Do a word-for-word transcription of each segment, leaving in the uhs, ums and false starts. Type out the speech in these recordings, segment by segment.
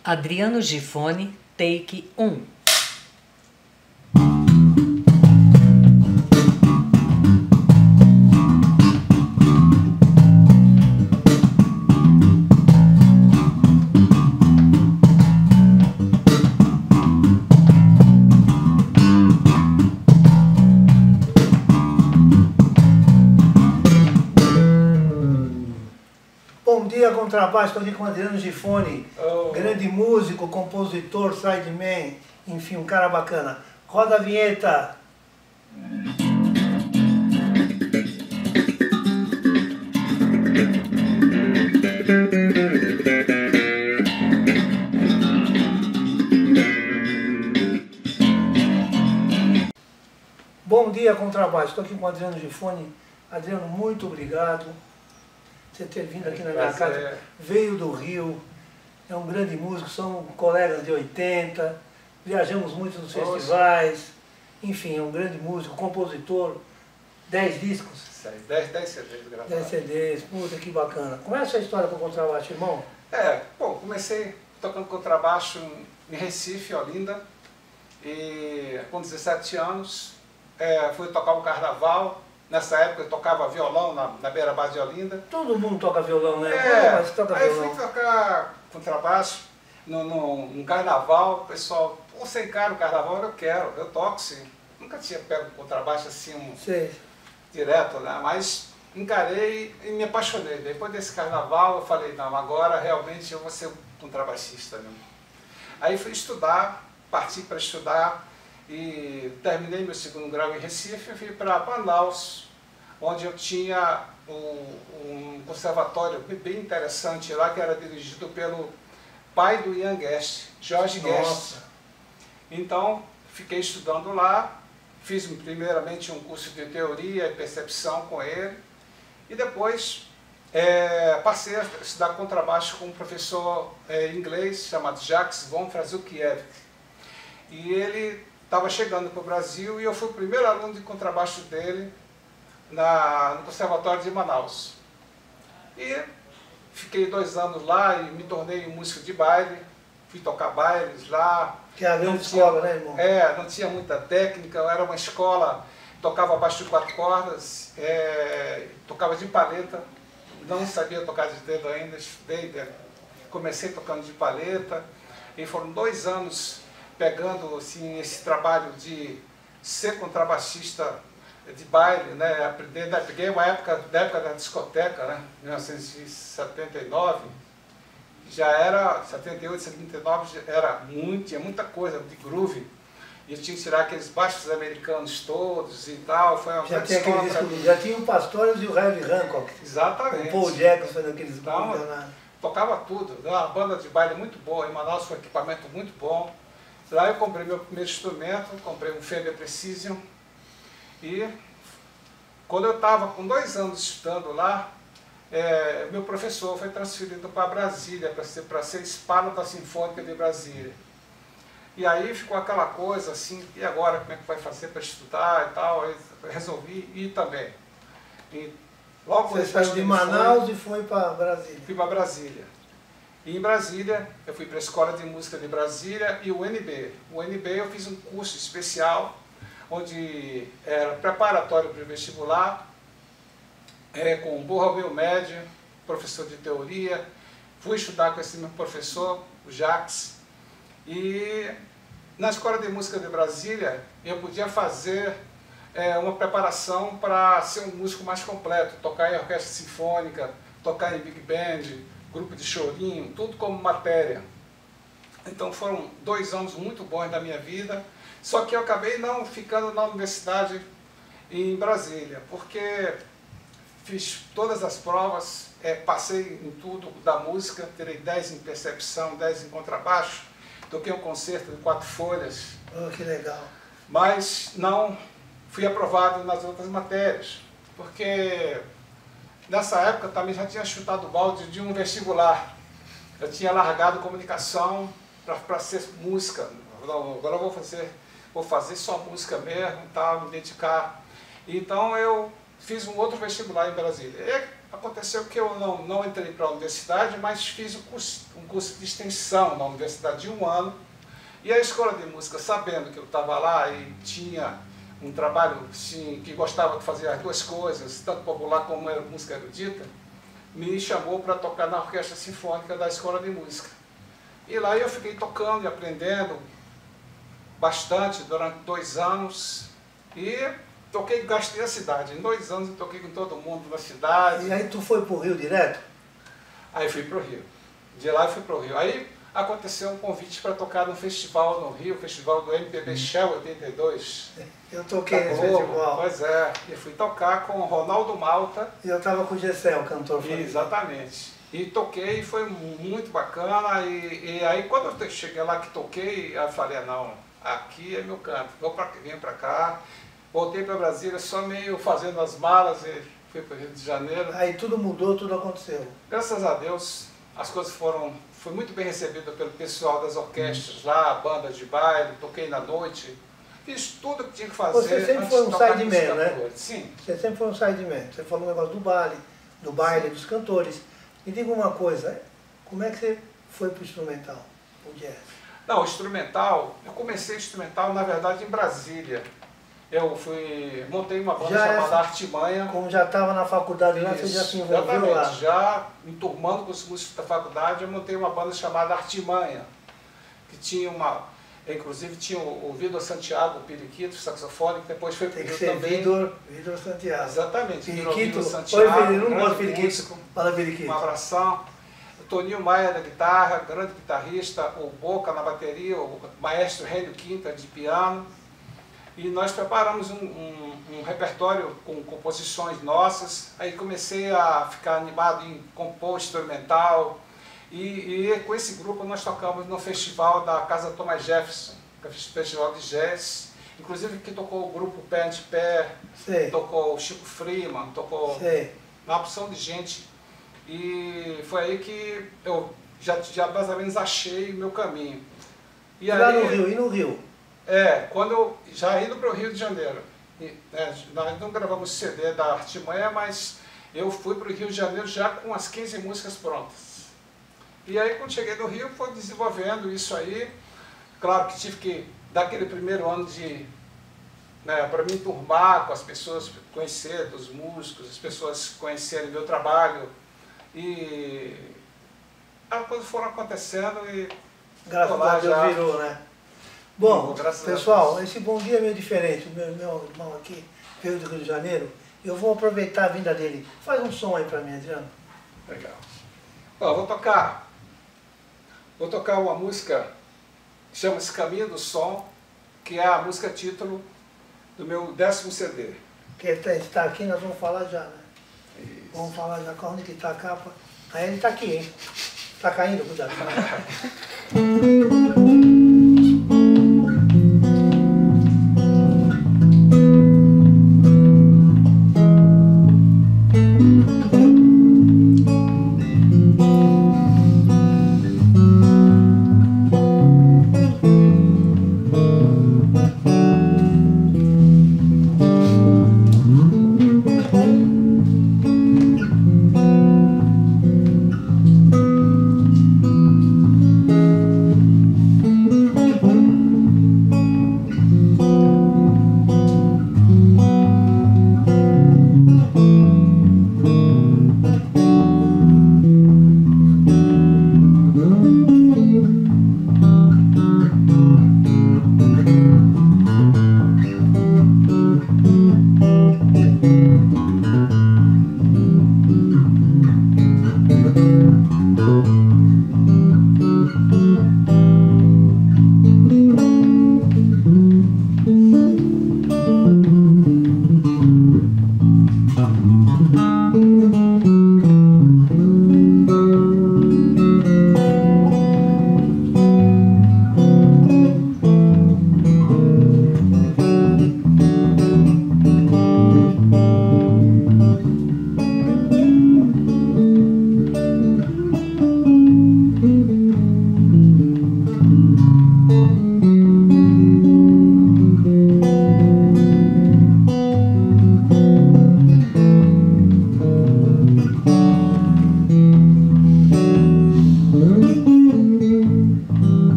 Adriano Gifone, take um. Bom dia, contrabaixo, estou aqui com o Adriano Gifone, oh. grande músico, compositor, sideman, enfim, um cara bacana. Roda a vinheta! Bom dia, contrabaixo, estou aqui com o Adriano Gifone. Adriano, muito obrigado você ter vindo aqui na minha casa, veio do Rio, é um grande músico, somos colegas de oitenta, viajamos muito nos Nossa. festivais, enfim, é um grande músico, compositor, dez discos. dez C Ds gravados. dez C Ds, puta que bacana. Como é a sua história com o contrabaixo, irmão? É, bom, comecei tocando contrabaixo em Recife, Olinda, e com dezessete anos é, fui tocar um carnaval. Nessa época eu tocava violão na, na beira-bar de Olinda. Todo mundo toca violão, né? É, Você toca aí violão. fui tocar contrabaixo no, no, no carnaval. O pessoal, pô, você encara o carnaval? Eu quero, eu toco sim. Nunca tinha pego um contrabaixo assim, um, Sei. direto, né? Mas encarei e me apaixonei. Depois desse carnaval eu falei, não, agora realmente eu vou ser um contrabaixista mesmo. Aí fui estudar, parti para estudar. E terminei meu segundo grau em Recife e fui para Manaus, onde eu tinha um, um conservatório bem interessante lá, que era dirigido pelo pai do Ian Guest, Jorge Guest. Então, fiquei estudando lá, fiz primeiramente um curso de teoria e percepção com ele, e depois é, passei a estudar contrabaixo com um professor é, inglês chamado Jacques von Frazukiewicz. E ele estava chegando para o Brasil e eu fui o primeiro aluno de contrabaixo dele na, no Conservatório de Manaus. E fiquei dois anos lá e me tornei um músico de baile, fui tocar bailes lá. Que é a grande escola, né, irmão? É, não tinha muita técnica, era uma escola, tocava baixo de quatro cordas, é, tocava de paleta, não sabia tocar de dedo ainda, estudei, comecei tocando de paleta, e foram dois anos pegando assim, esse trabalho de ser contrabaixista de baile, né? Aprendendo, peguei uma época, da época da discoteca, né? mil novecentos e setenta e nove, já era, setenta e oito, setenta e nove, já era muito, tinha muita coisa de groove, e eu tinha que tirar aqueles baixos americanos todos e tal, foi uma Já grande tinha, escola aquele pra disco, mim. já tinha o Pastores e o Heavy Hancock. Exatamente. O Paul Jackson fazendo aqueles Então, grooves lá. tocava tudo, uma banda de baile muito boa, em Manaus foi um equipamento muito bom. Lá eu comprei meu primeiro instrumento, comprei um Fender Precision, e quando eu estava com dois anos estudando lá, é, meu professor foi transferido para Brasília, para ser, para ser espalo da Sinfônica de Brasília. E aí ficou aquela coisa assim, e agora como é que vai fazer para estudar e tal, aí resolvi ir também. E logo Você saiu de Manaus e foi para Brasília. Fui para Brasília. E em Brasília, eu fui para a Escola de Música de Brasília e o U N B. O U N B eu fiz um curso especial, onde era preparatório para o vestibular, é, com um bom nível médio, professor de teoria. Fui estudar com esse meu professor, o Jacques. E na Escola de Música de Brasília, eu podia fazer é, uma preparação para ser um músico mais completo, tocar em orquestra sinfônica, tocar em big band, grupo de chorinho, tudo como matéria. Então foram dois anos muito bons da minha vida, só que eu acabei não ficando na universidade em Brasília, porque fiz todas as provas, é, passei em tudo da música, tirei dez em percepção, dez em contrabaixo, toquei um concerto de quatro folhas. Oh, que legal. Mas não fui aprovado nas outras matérias, porque nessa época também já tinha chutado o balde de um vestibular. Eu tinha largado comunicação para ser música. Não, agora eu vou fazer, vou fazer só música mesmo, tá, me dedicar. Então eu fiz um outro vestibular em Brasília. E aconteceu que eu não, não entrei para a universidade, mas fiz um curso, um curso de extensão na universidade de um ano. E a escola de música, sabendo que eu estava lá e tinha um trabalho sim, que gostava de fazer as duas coisas, tanto popular como era música erudita, me chamou para tocar na orquestra sinfônica da escola de música. E lá eu fiquei tocando e aprendendo bastante durante dois anos e toquei, gastei a cidade. Em dois anos eu toquei com todo mundo na cidade. E aí tu foi pro Rio direto? Aí fui pro Rio. De lá eu fui pro Rio. Aí aconteceu um convite para tocar num festival no Rio, festival do M P B Shell oitenta e dois. Eu toquei nesse festival. Pois é, e fui tocar com o Ronaldo Malta. E eu estava com o Gessé, o cantor. E, exatamente. E toquei, e foi muito bacana. E, e aí quando eu cheguei lá que toquei, eu falei, ah, não, aqui é meu canto, vou pra, venho para cá. Voltei para Brasília só meio fazendo as malas e fui para o Rio de Janeiro. Aí tudo mudou, tudo aconteceu. Graças a Deus, as coisas foram... Fui muito bem recebido pelo pessoal das orquestras lá, banda de baile, toquei na noite. Fiz tudo que tinha que fazer. Você sempre foi um sideman, né? Sim. Você sempre foi um sideman. Você falou um negócio do baile, do baile, Sim. dos cantores. Me diga uma coisa, como é que você foi para o instrumental, o jazz? Não, o instrumental, eu comecei instrumental, na verdade, em Brasília. Eu fui, montei uma banda já chamada é, Artimanha. Como já estava na faculdade lá, você já se envolveu lá? Já enturmando com os músicos da faculdade, eu montei uma banda chamada Artimanha, que tinha uma, inclusive tinha o Vidor Santiago, o periquito, saxofone, que depois foi Tem que ser também. Vidor, Vidor Santiago. Exatamente, periquito. Santiago. Oi, não gosto de periquito. Fala periquito. Um abração. O Toninho Maia da guitarra, grande guitarrista, o Boca na bateria, o maestro Hélio Quinta de piano. E nós preparamos um, um, um repertório com composições nossas, aí comecei a ficar animado em compor instrumental, e, e com esse grupo nós tocamos no festival da Casa Thomas Jefferson, que é o festival de jazz, inclusive que tocou o grupo Pé Ante Pé, Sei. tocou o Chico Freeman, tocou Sei. uma opção de gente, e foi aí que eu já, já mais ou menos achei o meu caminho. E, e aí, lá no Rio, e no Rio? É, quando eu já indo para o Rio de Janeiro, e, né, nós não gravamos C D da Artimanha, mas eu fui para o Rio de Janeiro já com as quinze músicas prontas. E aí quando cheguei no Rio, foi desenvolvendo isso aí. Claro que tive que dar aquele primeiro ano de, né, para me enturmar com as pessoas, conhecer os músicos, as pessoas conhecerem meu trabalho. E as coisas foram acontecendo e... Graças a Deus já virou, né? Bom, pessoal, esse bom dia é meio diferente. O meu, meu irmão aqui veio do Rio de Janeiro. Eu vou aproveitar a vinda dele. Faz um som aí pra mim, Adriano. Legal. Ó, vou tocar. Vou tocar uma música que chama-se Caminho do Som, que é a música título do meu décimo C D. Que está aqui, nós vamos falar já, né? Isso. Vamos falar já com onde que está a capa. Aí ele está aqui, hein? Está caindo, cuidado.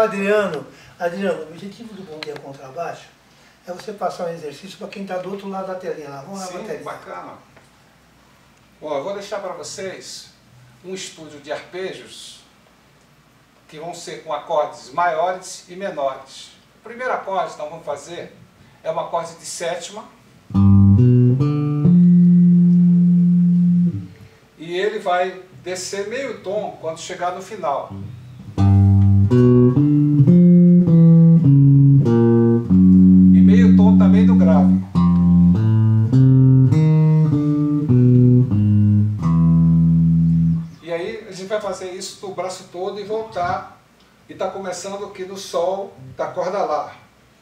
Adriano. Adriano, o objetivo do Bom Dia Contrabaixo é você passar um exercício para quem está do outro lado da telinha lá. Vamos lá, Sim, bateria. bacana. Bom, eu vou deixar para vocês um estúdio de arpejos que vão ser com acordes maiores e menores. O primeiro acorde que nós vamos fazer é um acorde de sétima. E ele vai descer meio tom quando chegar no final. E meio tom também do grave. E aí a gente vai fazer isso do braço todo e voltar. E está começando aqui no sol da corda Lá.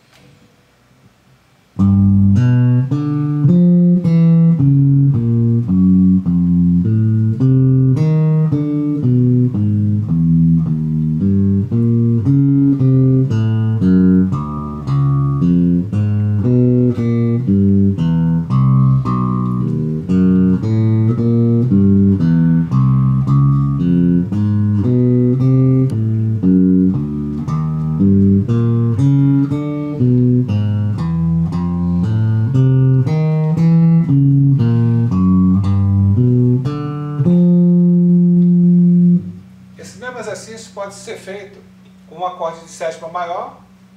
Esse mesmo exercício pode ser feito com um acorde de sétima maior.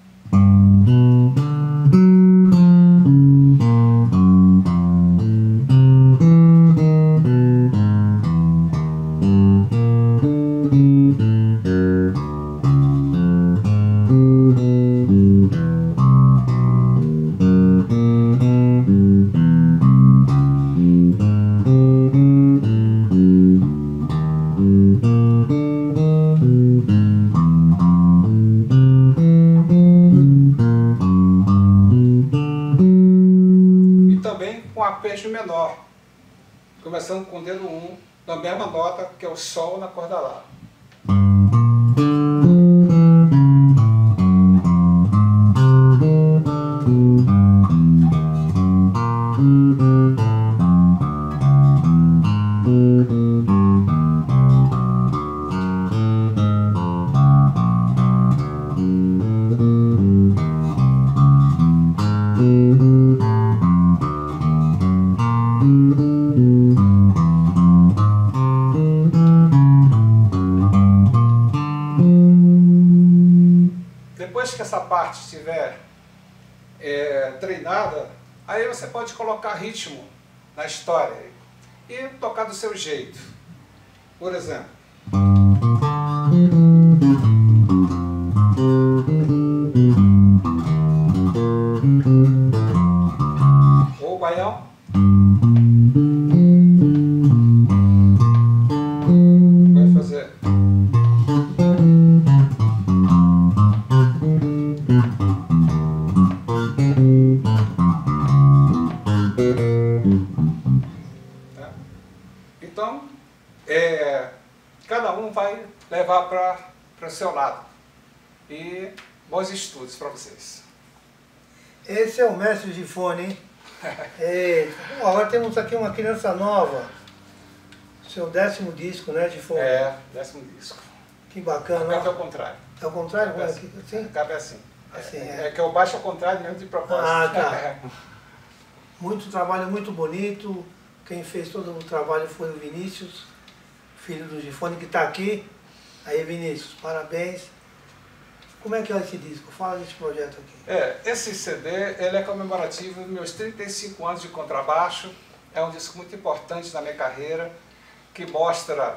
Arpejo menor, começando com o dedo um, na mesma nota que é o Sol na corda Lá. Depois que essa parte estiver é, treinada, aí você pode colocar ritmo na história e tocar do seu jeito. Por exemplo, ou o baião. Vai fazer. Então, é, cada um vai levar para o seu lado. E bons estudos para vocês. Esse é o mestre Gifone, hein? É, agora temos aqui uma criança nova. Seu décimo disco, né, Gifone? É, décimo disco. Que bacana. A capa é ao contrário. É ao contrário? A capa é Assim? assim. Assim? A capa é assim. Assim, é, é. é que eu baixo ao contrário mesmo de propósito. Ah, tá. Muito trabalho, muito bonito. Quem fez todo o trabalho foi o Vinícius, filho do Gifone, que está aqui. Aí, Vinícius, parabéns. Como é que é esse disco? Fala desse projeto aqui. É, esse C D ele é comemorativo dos meus trinta e cinco anos de contrabaixo. É um disco muito importante na minha carreira, que mostra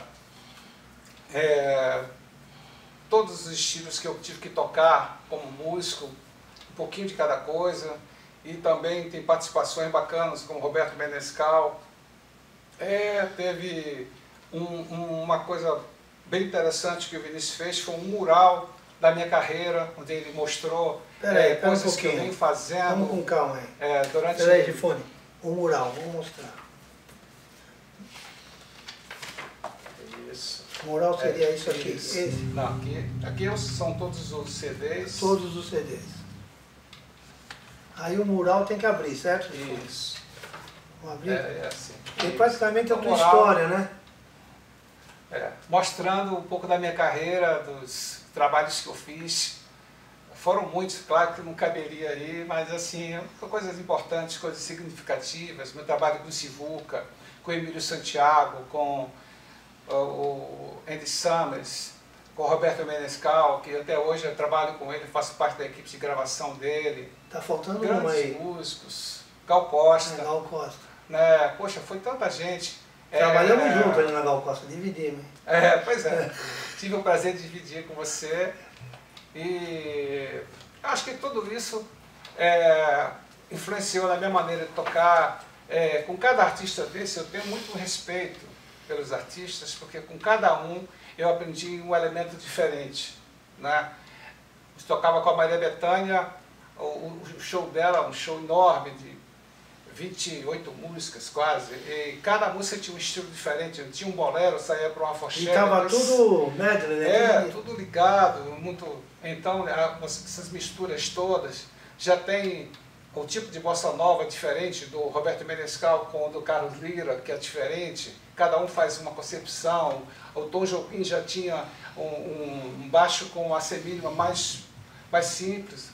é, todos os estilos que eu tive que tocar como músico, um pouquinho de cada coisa. E também tem participações bacanas como Roberto Menescal. É, teve um, um, uma coisa bem interessante que o Vinícius fez, foi um mural da minha carreira, onde ele mostrou Pera é, aí, pera coisas um que eu venho fazendo. Vamos com calma aí. É, durante... Pera aí, Gifone. O mural, vamos mostrar. Isso. O mural seria É, isso aqui. isso. Esse. Não, aqui, aqui são todos os C Ds. Todos os C Ds. Aí o mural tem que abrir, certo? Gifone? Isso. Vamos abrir? É, é assim. Tem praticamente a O tua mural, história, né? É, mostrando um pouco da minha carreira, dos trabalhos que eu fiz. foram muitos, claro que não caberia aí, mas assim, coisas importantes, coisas significativas. Meu trabalho com o Sivuca, com o Emílio Santiago, com o, o Andy Summers, com o Roberto Menescal, que até hoje eu trabalho com ele, faço parte da equipe de gravação dele. Tá faltando grandes uma aí. músicos, Gal Costa. É, Gal Costa. Né? Poxa, foi tanta gente. Trabalhamos é, junto ali na Gal Costa, dividimos. É, pois é. Tive o prazer de dividir com você. E acho que tudo isso é, influenciou na minha maneira de tocar. É, com cada artista desse eu tenho muito respeito pelos artistas, porque com cada um eu aprendi um elemento diferente. Né? Eu tocava com a Maria Bethânia, o, o show dela, um show enorme de vinte e oito músicas quase, e cada música tinha um estilo diferente. Eu tinha um bolero, saía para uma fochete. E estava mas... tudo medley, né? É, tudo ligado, muito. Então, essas misturas todas, já tem o tipo de bossa nova diferente do Roberto Menescal com o do Carlos Lira, que é diferente. Cada um faz uma concepção. O Tom Jobim já tinha um, um, um baixo com uma semínima mais, mais simples.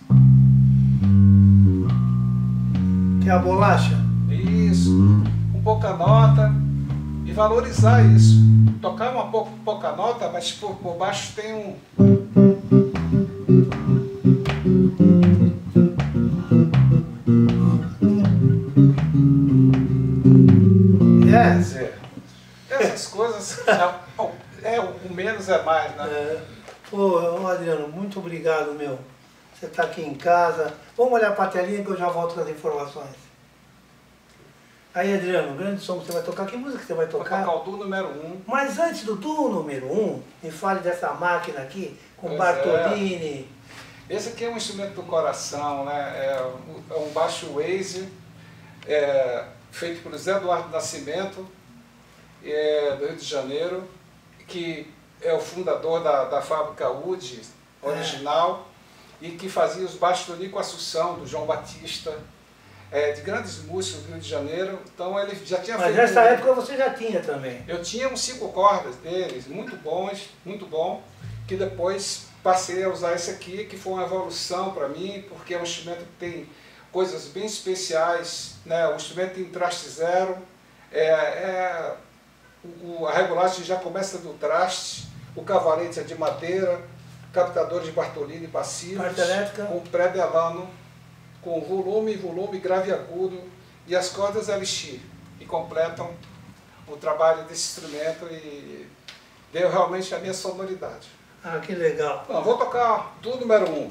Que é a bolacha? Isso, com pouca nota e valorizar isso. Tocar uma pouca, pouca nota, mas por, por baixo tem um... É. Quer dizer, essas coisas, é, é, o menos é mais, né? É. Pô, Adriano, muito obrigado, meu. Você está aqui em casa. Vamos olhar para a telinha que eu já volto com as informações. Aí, Adriano, grande som que você vai tocar. Que música você vai tocar? Vou tocar o Du número um. Mas antes do Du número um, me fale dessa máquina aqui, com Pois Bartolini. É. Esse aqui é um instrumento do coração, né? É, é um baixo Waze, é, feito por José Eduardo Nascimento, é, do Rio de Janeiro, que é o fundador da, da fábrica Wood original, é. E que fazia os baixos do Nico Assunção, do João Batista, é, de grandes músicos do Rio de Janeiro. Então ele já tinha Mas feito... nessa época você já tinha também. Eu tinha uns cinco cordas deles, muito bons, muito bom, que depois passei a usar esse aqui, que foi uma evolução para mim, porque é um instrumento que tem coisas bem especiais, né? O instrumento tem traste zero, é, é, o, a regulagem já começa do traste, o cavalete é de madeira, captadores de Bartolini passivos, com pré-delano, com volume, volume, grave e agudo, e as cordas L X, que completam o trabalho desse instrumento e deu realmente a minha sonoridade. Ah, que legal. Bom, vou tocar Du número um.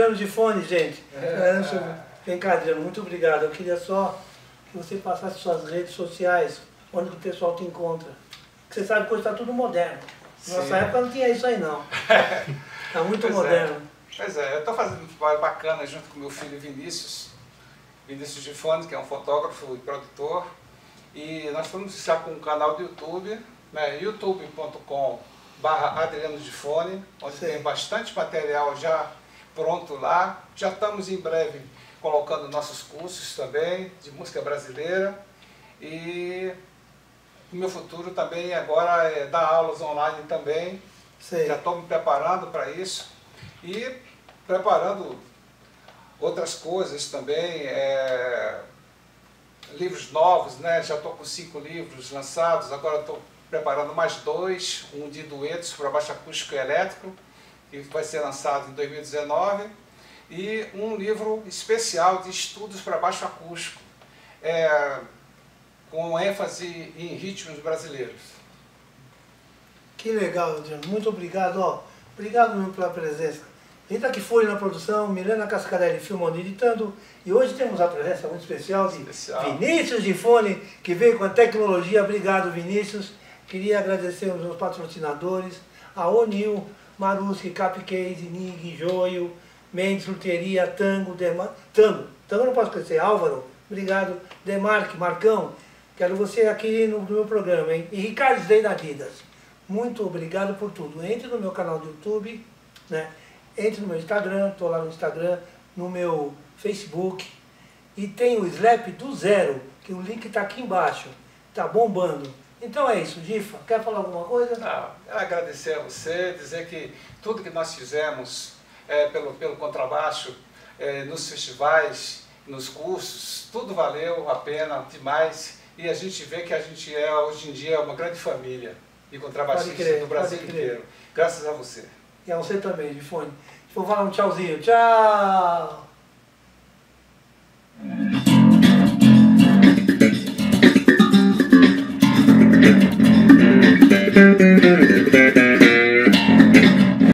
Adriano Gifone, gente. É. Vem cá, Adriano, muito obrigado. Eu queria só que você passasse suas redes sociais, onde o pessoal te encontra. Porque você sabe que hoje está tudo moderno. Nossa Sim. época não tinha isso aí, não. Está muito pois moderno. É. Pois é, eu estou fazendo um trabalho bacana junto com meu filho Vinícius, Vinícius Gifone, que é um fotógrafo e produtor. E nós estamos já com um canal do YouTube, né, youtube ponto com barra Adriano Gifone, onde Sim. tem bastante material já pronto lá. Já estamos em breve colocando nossos cursos também de música brasileira. E o meu futuro também agora é dar aulas online também. Sim. Já estou me preparando para isso. E preparando outras coisas também, é, livros novos, né? Já estou com cinco livros lançados, agora estou preparando mais dois, um de duetos para baixo acústico e elétrico, que vai ser lançado em dois mil e dezenove, e um livro especial de estudos para baixo acústico, é, com ênfase em ritmos brasileiros. Que legal, Adriano. Muito obrigado. Ó, obrigado mesmo pela presença. Rita que foi na produção, Milena Cascarelli filmando e editando, e hoje temos a presença muito especial de especial. Vinícius Gifone, que veio com a tecnologia. Obrigado, Vinícius. Queria agradecer aos meus patrocinadores, a Onil, Maruski, Capcase, Nig, Joio, Mendes, Luteria, Tango, Demar... Tango, Tango não posso esquecer, Álvaro, obrigado, Demarque, Marcão, quero você aqui no, no meu programa, hein? E Ricardo Zdei da Adidas, muito obrigado por tudo. Entre no meu canal do YouTube, né? Entre no meu Instagram, estou lá no Instagram, no meu Facebook, e tem o Slap do Zero, que o link está aqui embaixo, está bombando. Então é isso, Gifa, quer falar alguma coisa? Não, agradecer a você, dizer que tudo que nós fizemos é, pelo, pelo contrabaixo, é, nos festivais, nos cursos, tudo valeu a pena demais, e a gente vê que a gente é, hoje em dia, uma grande família de contrabaixistas do Brasil inteiro. Graças a você. E a você também, Gifone. Vou falar um tchauzinho. Tchau! Thank you.